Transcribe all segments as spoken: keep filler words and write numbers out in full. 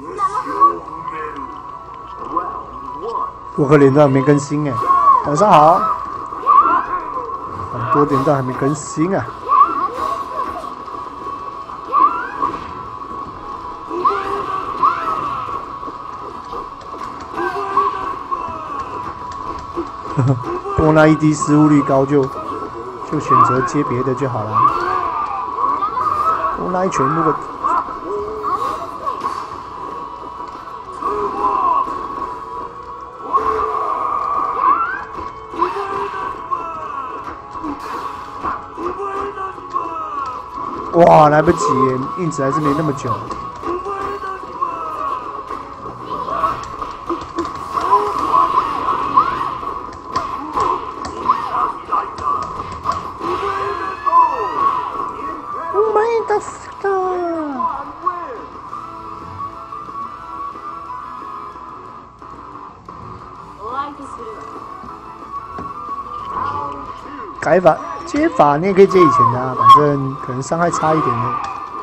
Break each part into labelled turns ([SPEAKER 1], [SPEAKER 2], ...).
[SPEAKER 1] 洛克连段没更新哎，晚上好，很多连段还没更新啊。多那一滴失误率高就就选择接别的就好了。多那一拳如果哇，来不及耶，硬直还是没那么久。Oh my god！ 改法接法你也可以接以前的啊，反正可能伤害差一点的，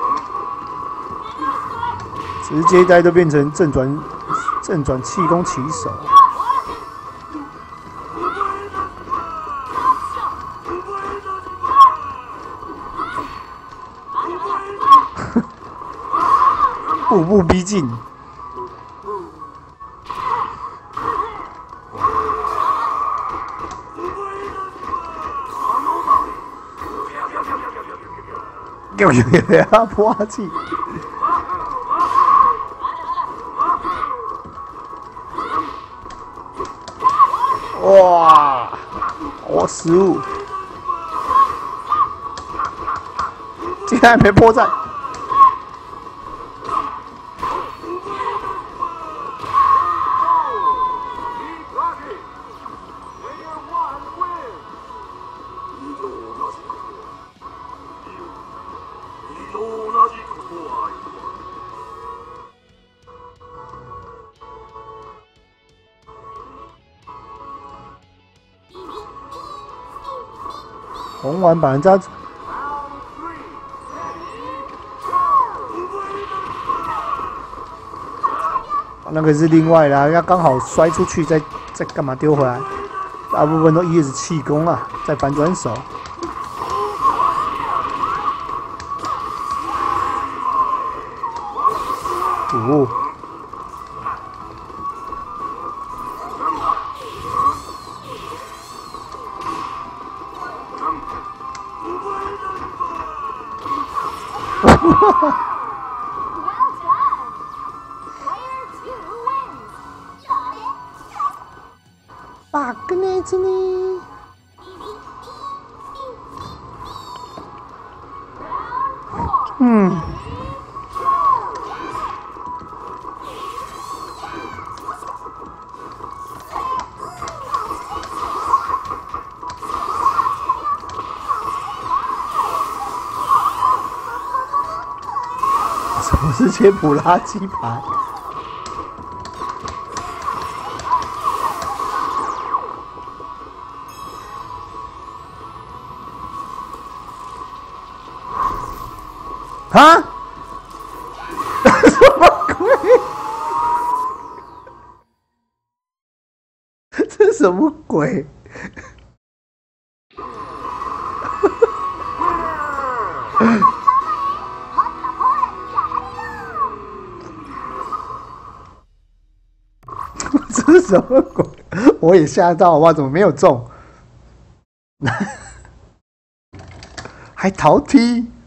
[SPEAKER 1] 直接带都变成正转正转气功起手。步步逼近。有有有呀，破气！哇，我失误，竟然还没破绽。红丸把人家那个是另外的，人家刚好摔出去，再再干嘛丢回来？大部分都一直气功啊，再反转手。哦。バカなやつね。嗯。什么是切普拉鸡排？啊？什么鬼？这是什么鬼？这是什么鬼？我也吓到，哇，怎么没有中？还逃踢？